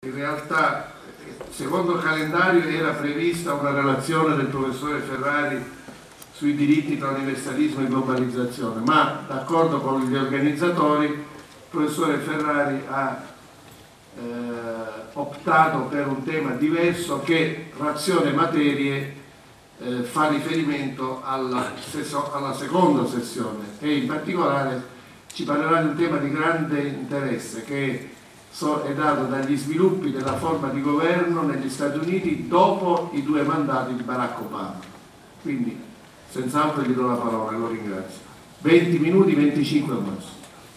In realtà, secondo il calendario, era prevista una relazione del professore Ferrari sui diritti tra universalismo e globalizzazione, ma d'accordo con gli organizzatori il professore Ferrari ha optato per un tema diverso che razione materie fa riferimento alla seconda sessione, e in particolare ci parlerà di un tema di grande interesse che è dato dagli sviluppi della forma di governo negli Stati Uniti dopo i 2 mandati di Barack Obama. Quindi senz'altro gli do la parola e lo ringrazio. 20 minuti, 25 al massimo.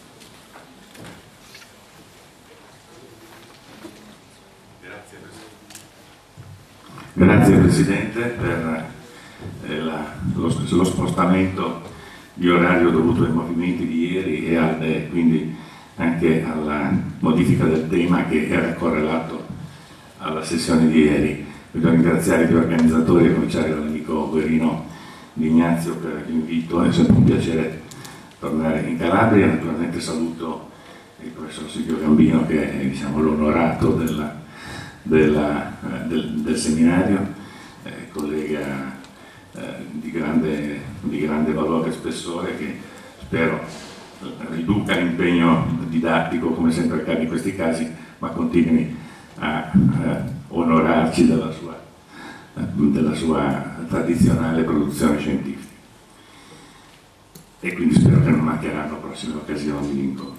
Grazie Presidente per lo spostamento di orario dovuto ai movimenti di ieri e quindi anche alla modifica del tema che era correlato alla sessione di ieri. Voglio ringraziare gli organizzatori, a cominciare dall'amico Guerino Di Ignazio per l'invito, è sempre un piacere tornare in Calabria. Naturalmente saluto il professor Silvio Gambino che è, diciamo, l'onorato del seminario, collega di grande valore e spessore, che spero riduca l'impegno didattico come sempre accade in questi casi, ma continui a onorarci della sua tradizionale produzione scientifica, e quindi spero che non mancheranno prossime occasioni di incontro.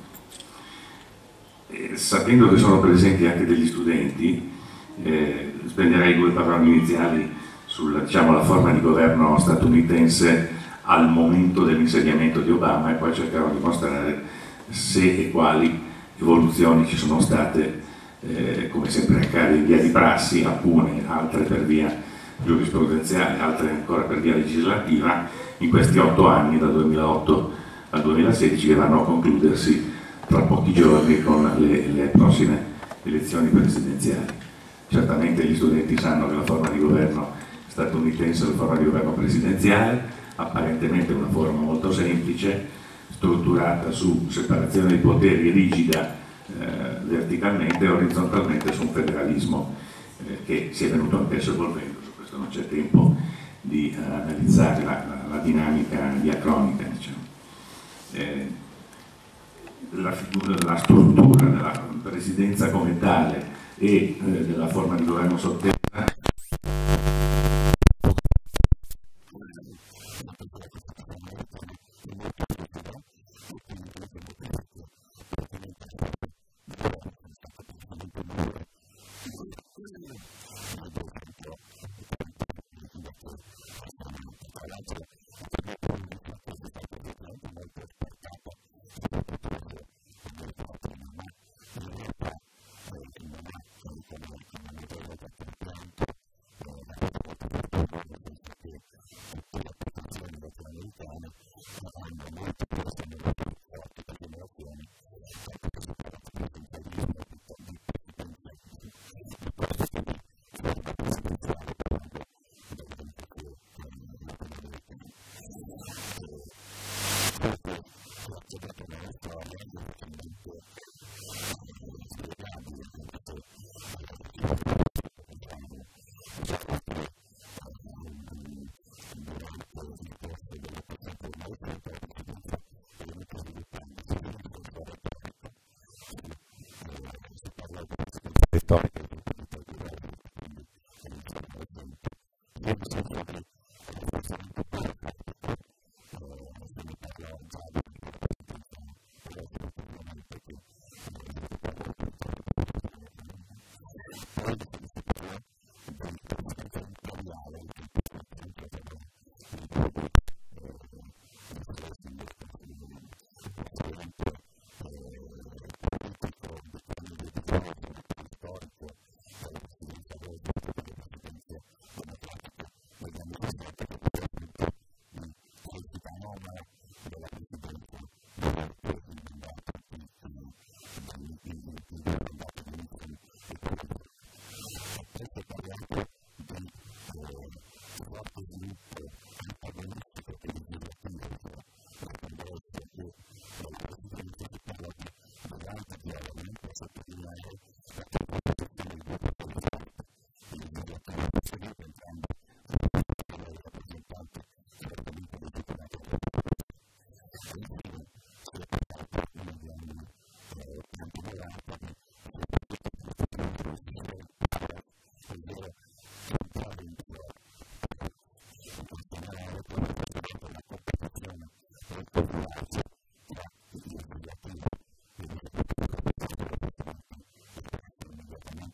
Sapendo che sono presenti anche degli studenti, spenderei 2 parole iniziali sulla, diciamo, la forma di governo statunitense al momento dell'insediamento di Obama, e poi cercherò di mostrare se e quali evoluzioni ci sono state, come sempre accade in via di prassi, alcune, altre per via giurisprudenziale, altre ancora per via legislativa, in questi 8 anni, dal 2008 al 2016, che vanno a concludersi tra pochi giorni con le prossime elezioni presidenziali. Certamente gli studenti sanno che la forma di governo statunitense è la forma di governo presidenziale, apparentemente una forma molto semplice, strutturata su separazione dei poteri rigida verticalmente e orizzontalmente su un federalismo che si è venuto anch'esso evolvendo. Su questo non c'è tempo di analizzare la dinamica diacronica, diciamo. La struttura della presidenza come tale e della forma di governo sottesa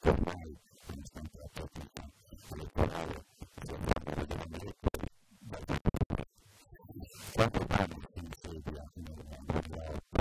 ormai, nonostante la tecnica elettorale, quanto parlo si insedia nel 2008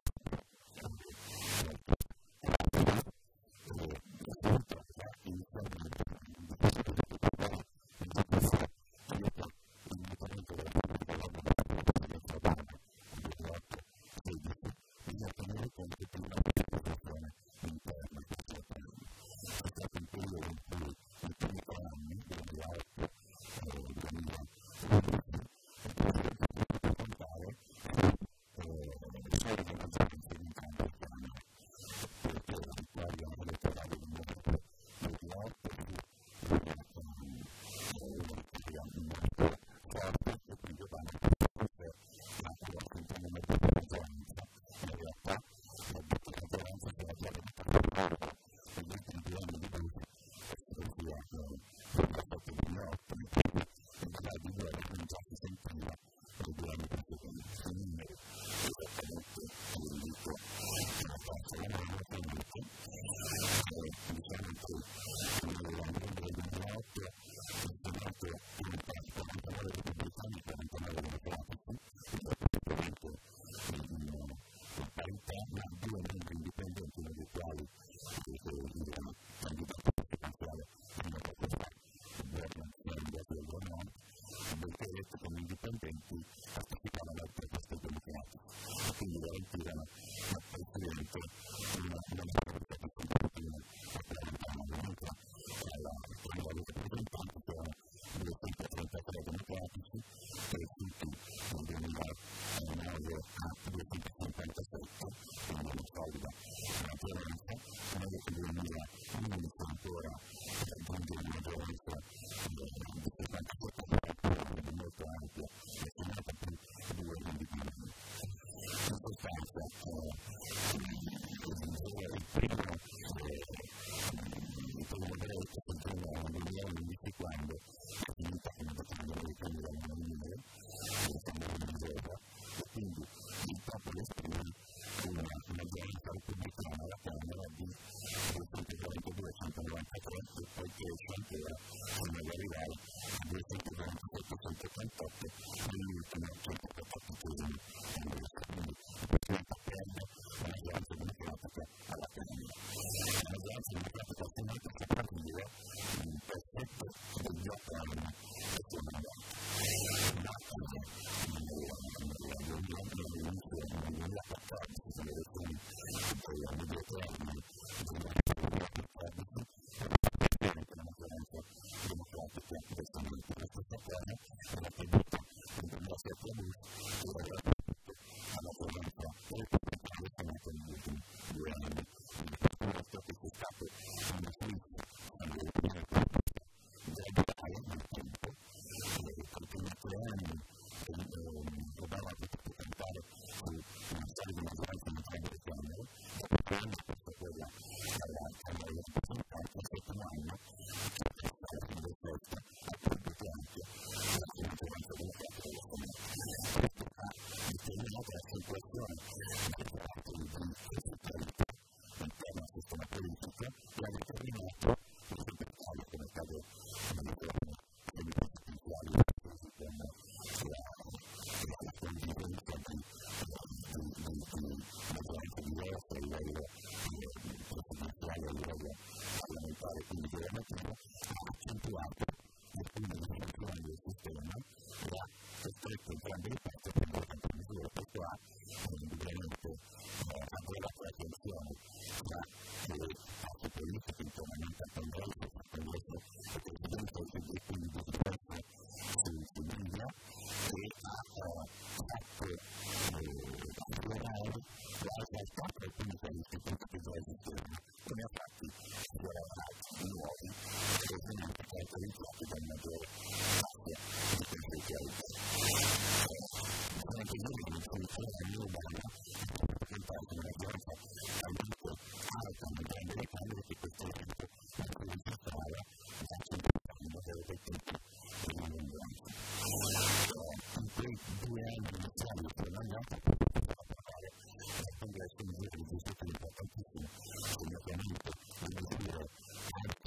congresso in giro di questo tipo importantissimo, ovviamente le misure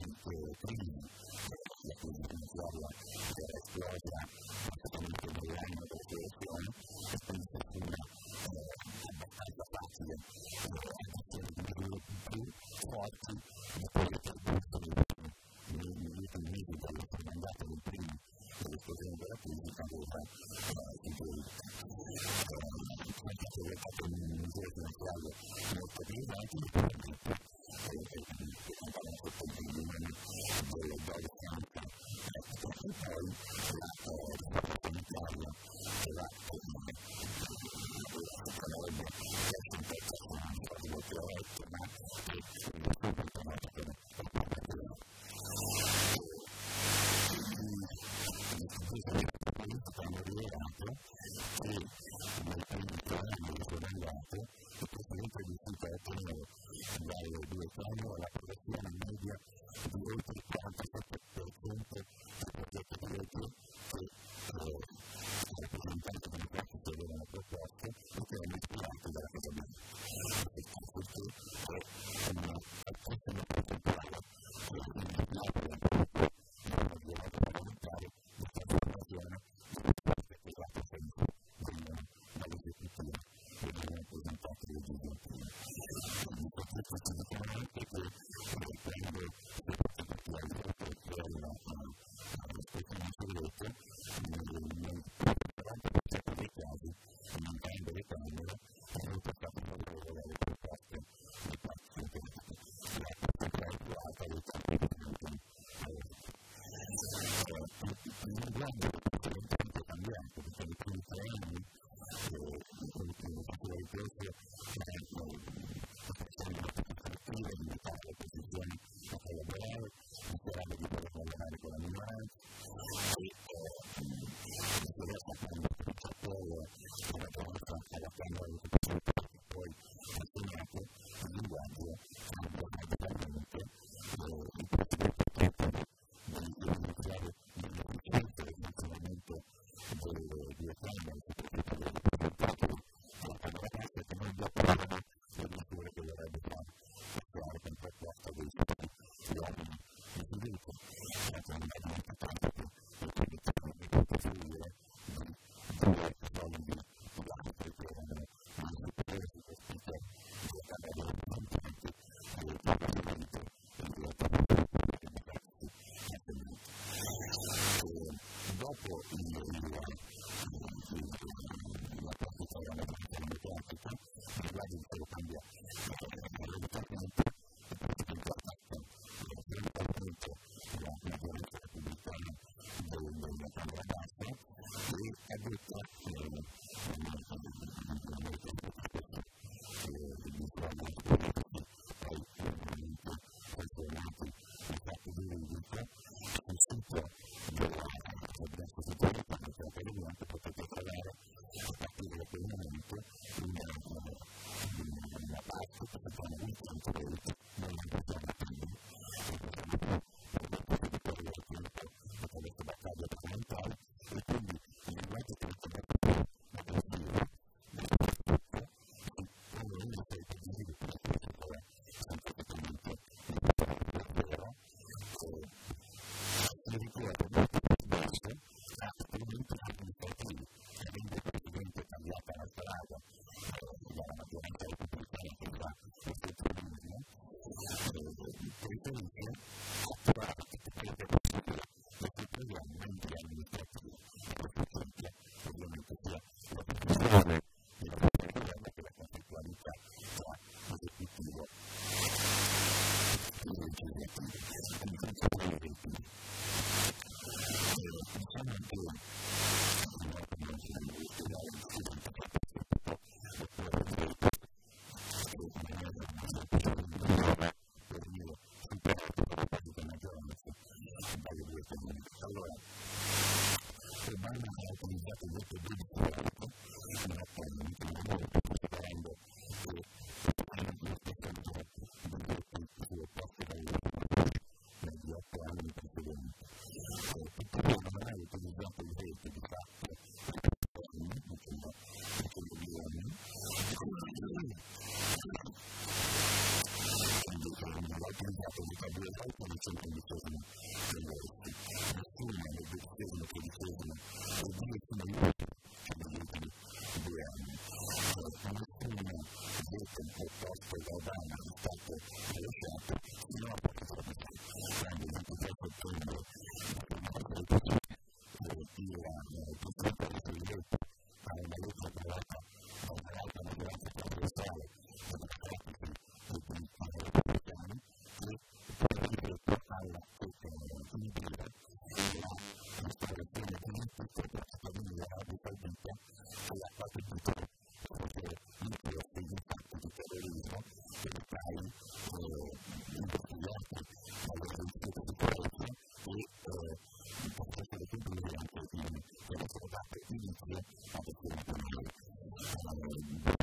il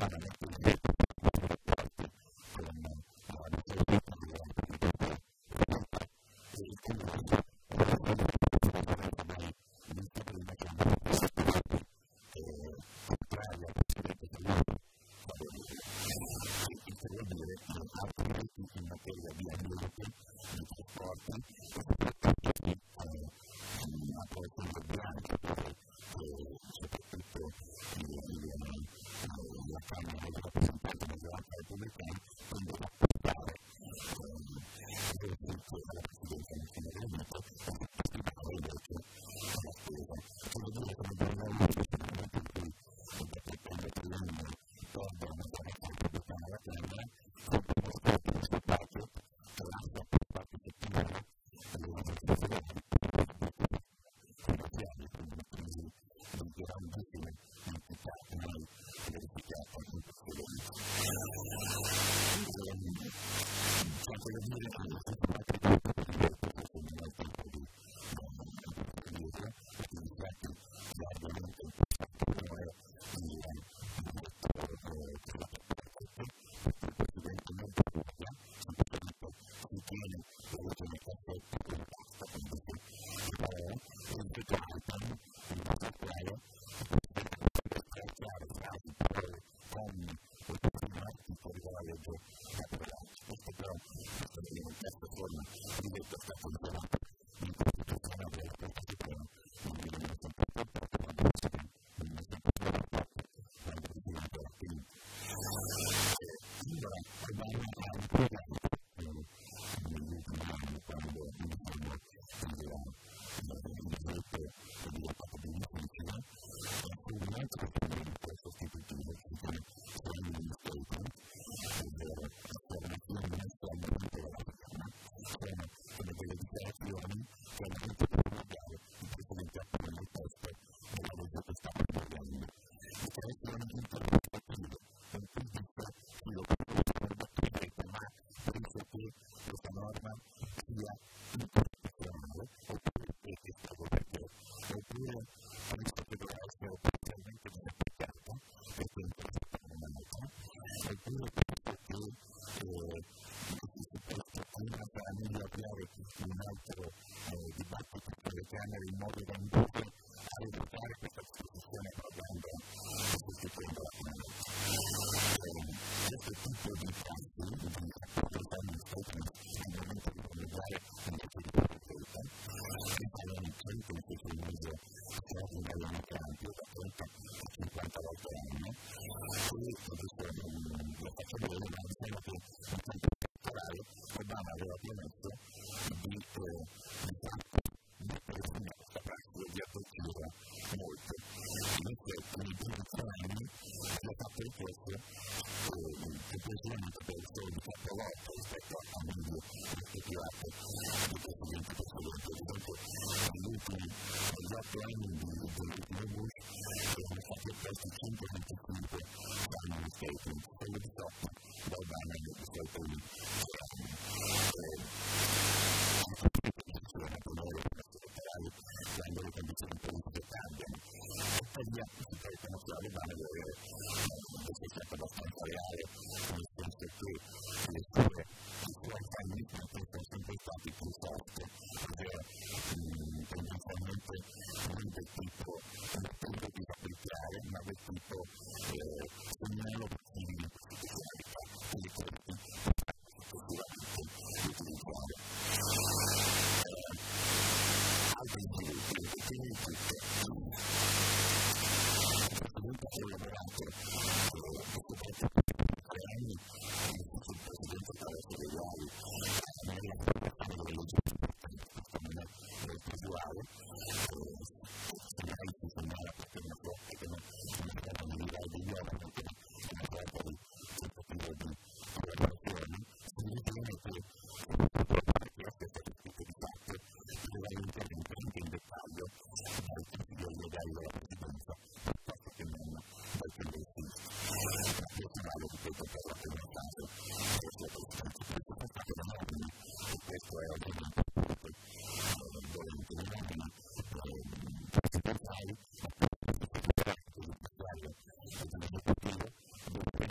Grazie.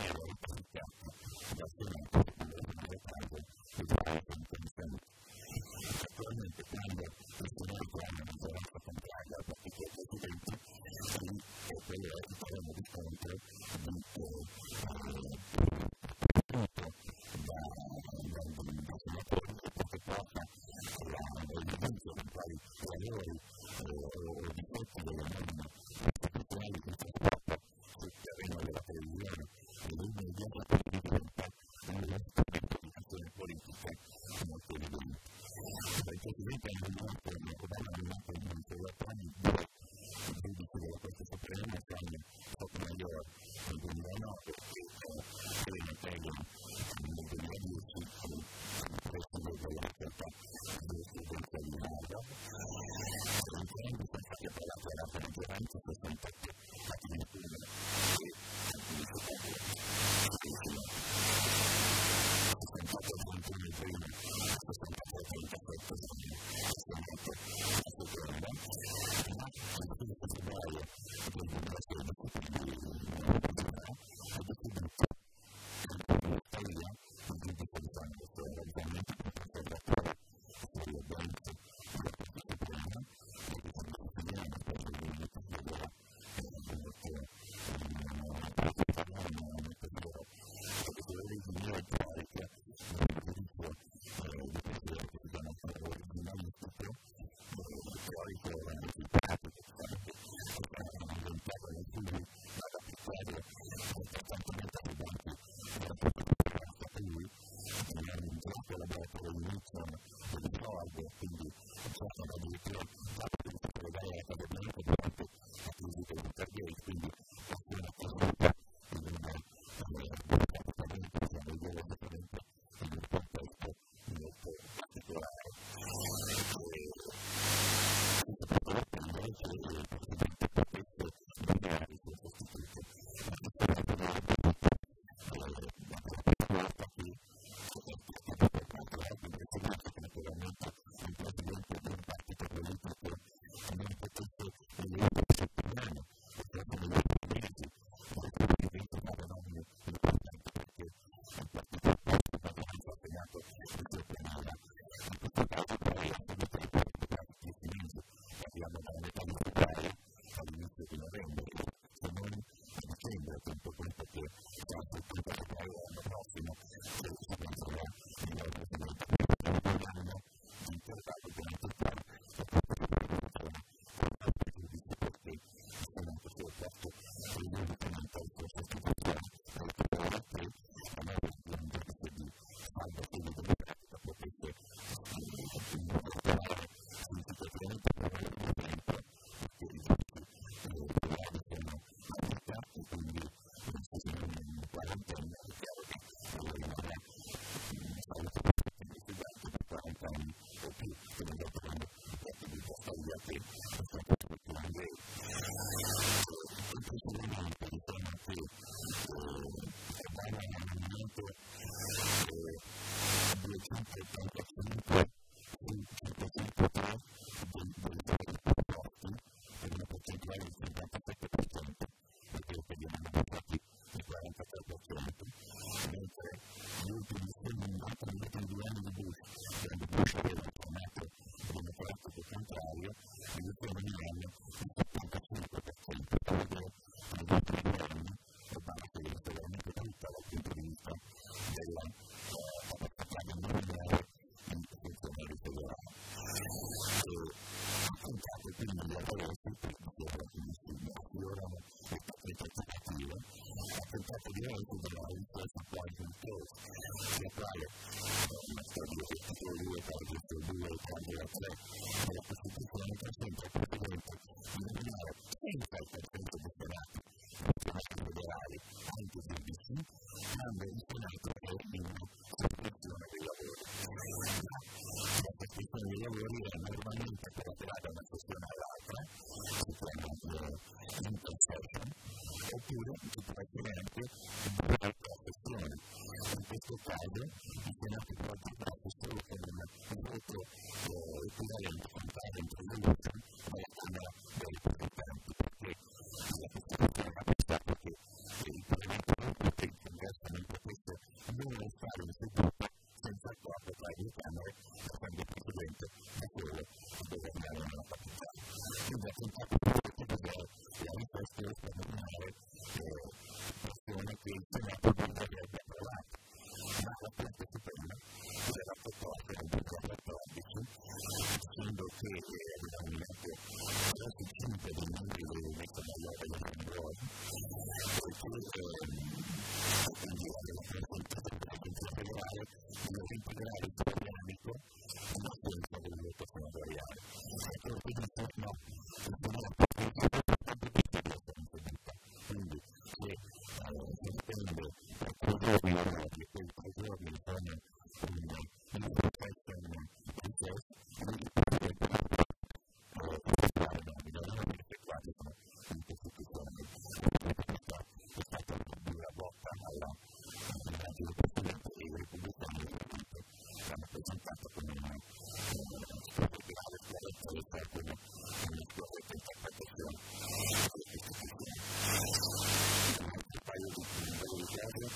quando il Senato ha una maggioranza contraria al partito del Presidente, quello è il terreno di scontro di da senatori, perché porta all'evidenza di quali valori o difetti delle norme costituzionali che si porta sul terreno della televisione e dei media, diventa uno strumento di azione politica molto evidente. Il Presidente ha nominato, Obama ha nominato il Ministro della Trani due giudici della Corte Suprema, Sonia Sotomayor nel 2009 e Elena Kagan nel 2010, il Presidente della Corte giurisprudenza di Harvard. Entrambi sono stati approvati alla maggioranza, 68 stati in Cuba e 68 il primo, 68 37 Senato la seconda, ma il 15 febbraio del 2016 ha deciso tuttavia il giudice di Santos radicalmente conservatore sulle benze della Corte Suprema e che si italiano per il movimento chiederà le leggi militari che il giudizio di Presidente che si chiama originalistico teorico organizzato che hanno inventato nei studi ad applicare costantemente ai banchi della proposta per lui hanno iniziato a laboratorio di Nixon e di Ford, quindi già sono addirittura fatti di collegare accademico durante la crisi del Watergate, quindi una consulta in un contesto molto particolare. Invece il Presidente potesse nominare il suo sostituto. La proposta che è stata portata in precedenza che naturalmente il Presidente di un partito politico non potesse vedere il settimana, perché negli ultimi mesi diventava nomine importante perché il partito ha segnato il suo penale. In questo caso poi ha seguito il partito per 10 mesi, parliamo dalla metà di febbraio all'inizio di novembre, se non a dicembre, tanto conto che già il 30 febbraio l'anno prossimo si penserà di nuovo Presidente. Un anno di intervallo durante il quale la Corte di Presentazione porta il giudice perché il Senato si è opposto rivolutamente al suo sostituzione e ora che la nuova un giudice di salva fede democratica potesse portare significativamente per il tempo perché i giudici legali sono abilitati, quindi se sono in quarantena è chiaro che rimarrà in salute di studianti per 40 anni o più, quindi dopo quando l'attività storia che è stata più grande. Il Presidente diciamo che Obama ha nominato 285 su 503 dei proposti per una percentuale del 57%, perché venivano votati il 43%, mentre gli ultimi 2 anni di Bush, quando Bush aveva un formato democratico contrario, gli ultimi anni il 75%, quindi negli ultimi 2 anni Obama si è visto veramente tutta dal punto di vista della capacità di nominare i funzionari federali. Ha tentato quindi di avere che affiorano le aspettative, ha tentato di avere della richiesta Quantum Case, la quale una storia di articolo 2, paragrafo 2 e paragrafo 3 della Costituzione consente al Presidente di nominare senza il consenso del Senato federali anche del DC, quando il Senato è in sospensione dei lavori. La sospensione dei lavori è normalmente collaterata da una sessione all'altra, si chiama intercession, oppure si può essere anche durante la sessione. In questo caso il Senato può attivarsi solo con un voto equivalente a un parent resolution dalla Camera dei rappresentanti, perché la Costituzione ha pensato che il Parlamento non potesse, il Congresso non potesse non restare in seduta senza accordo tra le due Camere, quando il Presidente da quello che governare nella capitale. Quindi ha tentato di vedere la richiesta di governare persone che il Senato non avrebbe approvato. Ma la Corte Suprema si era proposta nel 2014 dicendo che aveva nominato 35 dei membri del Mezzogiorno della Camorra e quindi aveva consentito all'Agenzia federale di reintegrare il organico in assenza del voto senatoriale. E quindi dice no, il Senato è importante questa responsabilità. Quindi se si intende per 3 giorni orari e poi 3 giorni fanno un processo processo quindi effettuare nomine, non è effettuate sono incostituzionali. Questa è stata una botta alla immagine precedente e i repubblicani hanno presentato come una grave scorrettezza e come una scorretta interpretazione della Costituzione. Un paio di cose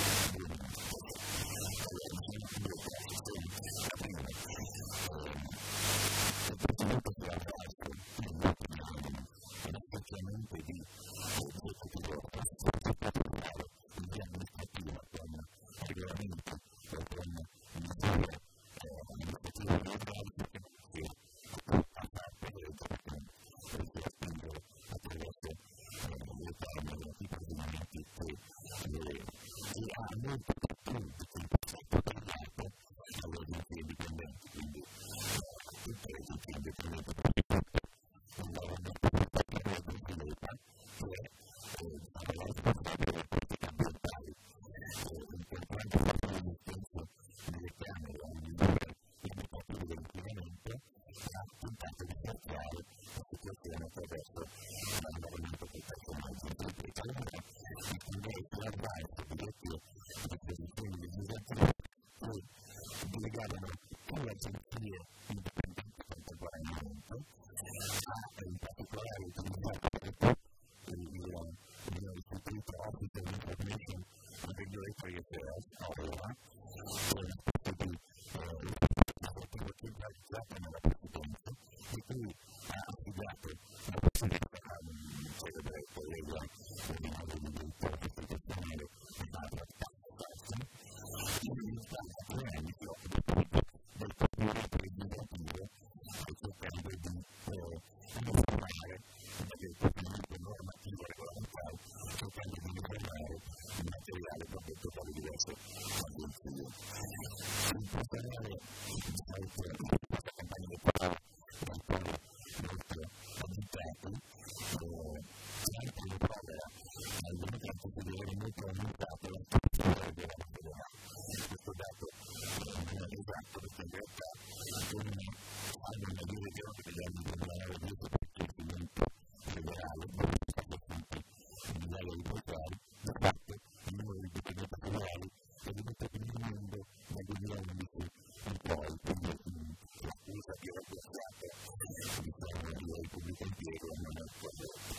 il Presidente si è avvalso effettivamente di esecutivo particolare in via amministrativa con regolamenti o con misure amministrative legali che si a parte per spingere attraverso le termini i procedimenti che ha molto più di quel tagliato alle agenzie indipendenti, quindi tutte le agenzie indipendenti andavano a parlare di Filippa che è la responsabile delle politiche ambientali incontrando proprio l'esistenza delle Camere a migliorare i motivi dell'inquinamento ha tentato di filtrare la situazione attraverso l'andamento del personaggio italiano e quindi si è avvalso diretto le posizioni legislative che delegavano più agenzie indipendenti contemporaneamente, ha in particolare utilizzato l'istituto Office of Information and Regulatory Affairs, OIRA, che è una specie di istituto centralizzato nella Presidenza, di cui ha affidato la Presidenza a un celebre collega ordinario di diritto costituzionale Barbara Tassi, in Italia da 2 anni si occupa appunto del procedimento legislativo e cercando di informare del procedimento normativo regolamentare, cercando di informare il materiale prodotto dalle diverse agenzie. In particolare, questa campagna elettorale da alcuni molto agitati, anche in proroga agli emigrati di avere molto aumentato la struttura del governo federale. Questo dato non è esatto perché in realtà hanno una divisione degli anni 2009-2010 per il crescimento federale, dove sono stati assunti migliaia di volontari, di fatto il numero di dipendenti federali è venuto diminuendo dal 2011 in poi, quindi l'accusa che era piazzata di pubblico impiego non è corretta.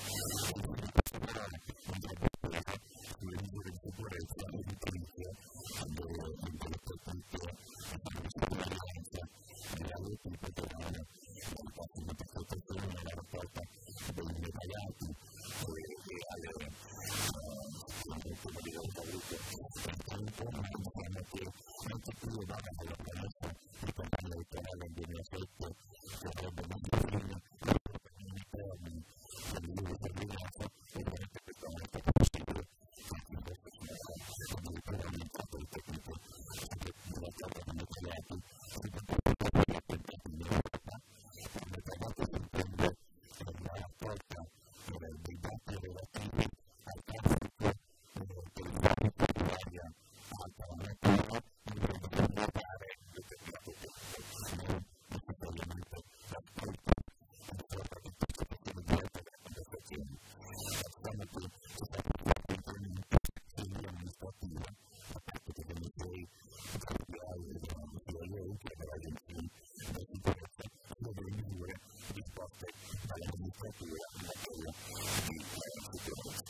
Sulle misure di sicurezza e di utilizzo delle tecniche di sorveglianza delle tipo che vanno dalle classi di intercettazione alla raccolta dei medagati e alle modalità gruppo in tempo, ma diciamo che anche qui dava alla promessa di campagna elettorale nel 2007 che avrebbe molto prima i termini per le misure di sorveglianza e veramente questo non è stato possibile. Addirittura hanno entrato le tecniche della carta di materiali e attentati in Europa. Il metadato si intende la raccolta dei dati relativi al traffico telefonico di varia alta natura in grado di guardare determinate tecniche, non necessariamente l'ascolto di sorta di partecipazione diretta della conversazione. Diciamo che c'è stato un forte incremento amministrativa da parte dei musei territoriali e della CIA che delle agenzie di sicurezza sia delle misure disposte dall'amministratura in materia di sicurezza.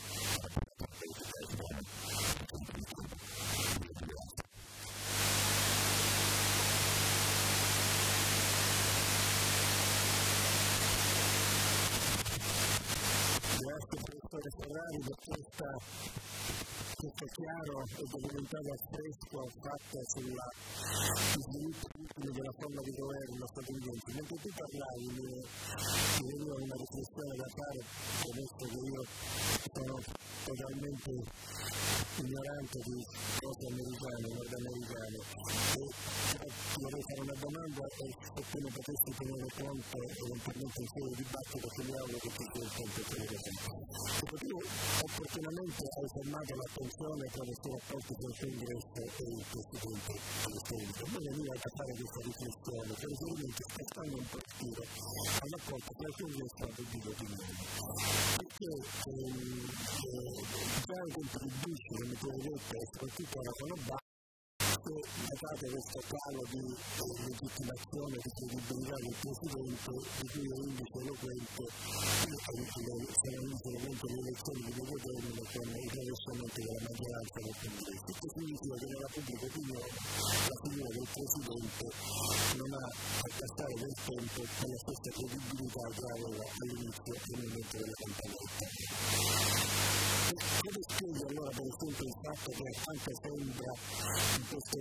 senatore Ferrari per questo chiaro e documentato affresco fatto sulla sviluppo ultimo della forma di governo statunitense. Mentre tu parlavi mi veniva una riflessione da fare, premesso che io sono totalmente ignorante di cose americane, nordamericane, e vorrei fare una domanda e se tu ne potessi tenere conto eventualmente in sede dibattito, che mi auguro che ci sia il tempo per le cose. Perché tu opportunamente hai fermato l'attenzione attraverso i rapporti tra il Congresso e il Presidente degli Stati Uniti. A me veniva a fare questa riflessione, per riferimento spostando un po' il tiro al rapporto tra il Congresso e la pubblica opinione. Perché già i contributi, come tu hai detto, e soprattutto alla Canobà, notate questo calo di legittimazione e di credibilità del Presidente, di cui è indice eloquente le elezioni di medio termine con il rovesciamento della maggioranza del Congresso. Questo significa che nella pubblica opinione la figura del Presidente non ha a passare del tempo con la stessa credibilità che aveva all'inizio e nel momento della campanetta. Come spiega allora per esempio il fatto che anche sembra in questa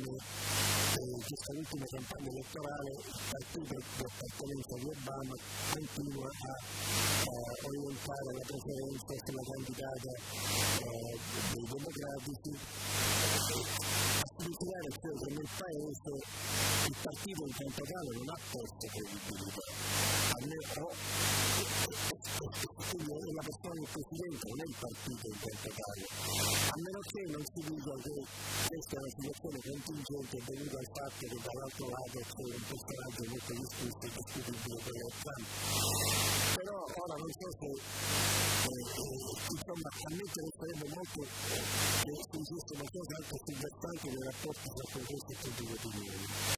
ultima campagna elettorale il partito di appartenenza di Obama continua a orientare la preferenza sulla candidata dei democratici, a significare cioè che nel paese il partito in quanto tale non ha perso credibilità, quindi è la persona del Presidente, non è il partito in quanto tale, a meno che non si dica che questa è una situazione contingente dovuta al fatto che dall'altro lato c'è un personaggio molto discusso e discutibile per Trump. Però ora non so se insomma a me interesserebbe molto che si dicessero cose anche sul versante dei rapporti tra Congresso e pubblica opinione.